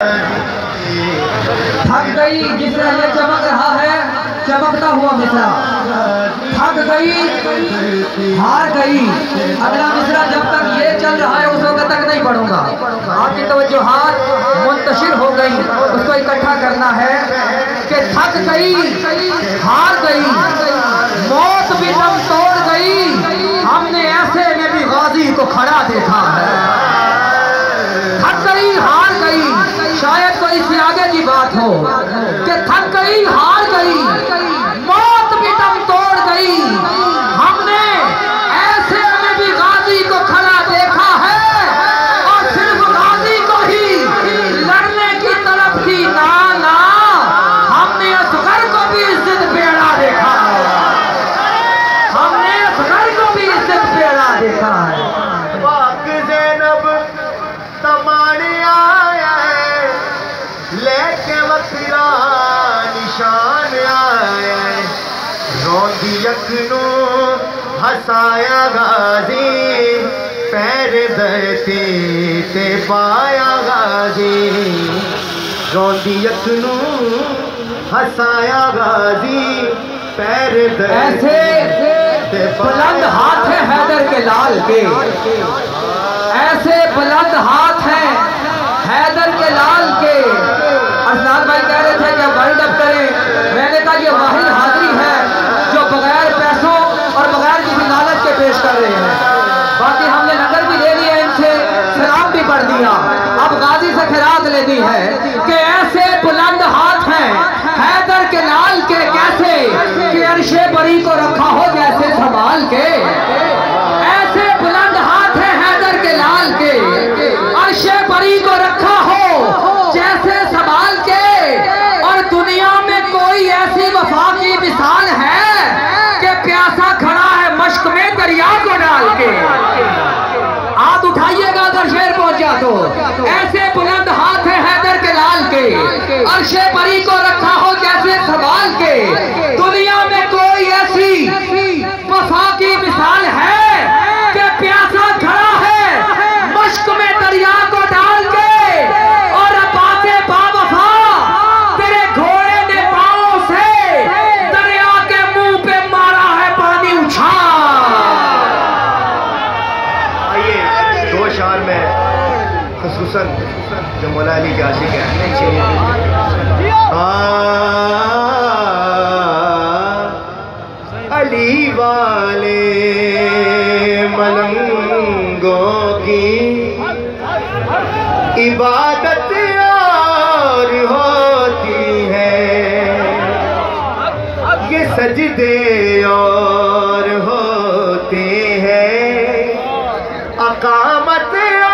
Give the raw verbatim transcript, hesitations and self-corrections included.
تھک گئی جس طرح یہ چمک رہا ہے چمکتا ہوا مصرع، تھک گئی ہار گئی، اگلا مصرع جب تک یہ چل رہا ہے اس وقت تک نہیں پڑھوں گا۔ آپ کی توجہات منتشر ہو گئی، اس کو اکٹھا کرنا ہے کہ تھک گئی ہار گئی، موت بھی دم توڑ گئی، ہم نے ایسے میں بھی غازی کو کھڑا دیکھا ہے۔ تھک گئی ہار گئی، شاید کوئی اس سے آگے کی بات ہو کہ تھک گئی ہار گئی، موت بھی دم توڑ گئی، ہم نے ایسے میں بھی غازی کو کھڑا دیکھا ہے، اور صرف غازی کو ہی لڑنے کی طرف تھی نا نا، ہم نے اصغر کو بھی عزت پہ اڑا دیکھا ہے، ہم نے اصغر کو بھی عزت پہ اڑا دیکھا ہے۔ پاک زینب تمانے آیا ہے لے کے وکرا نشان آیا ہے، روندی یکنو ہسایا غازی، پیر دھرتی تے پایا غازی، روندی یکنو ہسایا غازی، پیر دھرتی تے بلند ہاتھ ہے حیدر کے لال کے، ایسے بلند ہاتھ ہیں حیدر کے لال کے۔ ارسلان بھائی کہہ رہے تھے کہ وائنڈ اپ کریں، میں نے کہا یہ واحد حاضری ہے جو بغیر پیسوں اور بغیر کسی لالچ کے پیش کر رہے ہیں، باقی ہم نے نظر بھی لے لیا، ان سے سلام بھی پڑھ دیا، اب غازی سے خیرات لینی ہے کہ ایسے بلند ہاتھ ہیں حیدر کے لال کے، کیسے کہ عرش بری کو رکھا ہو جیسے سنبھال کے، ایسے بلند ہاتھ ہیں حیدر کے لال کے، عرش بری کو رکھا ہو جیسے سنبھال کے، اور دنیا میں کوئی ایسی وفا کی مثال ہے کہ پیاسا کھڑا ہے مشق میں دریا کو ڈال کے، ہاتھ اٹھائیے گا اگر شعر پہنچا تو، ایسے بلند ہاتھ ہیں حیدر کے لال کے، عرش بری کو رکھا ہو جیسے سنبھال کے، دنیا میں کوئی ایسی وفا کی مثال ہے کہ پیاسا کھڑا ہے مشق میں دریا کو ڈال کے، اور اب آتے با وفا تیرے گھوڑے نے پاؤں سے دریا کے منہ پہ مارا ہے پانی اچھال۔ آئیے دو شعر میں خصوصاً جو مولا علی کے عاشق ہیں علی والے ملنگوں کی عبادت اور ہوتی ہے، یہ سجدے اور ہوتے ہیں، اقامت